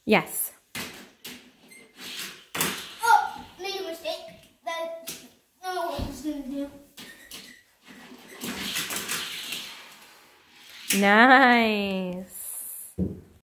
Yes. Oh, made a mistake. That's not what I was going to do. Nice.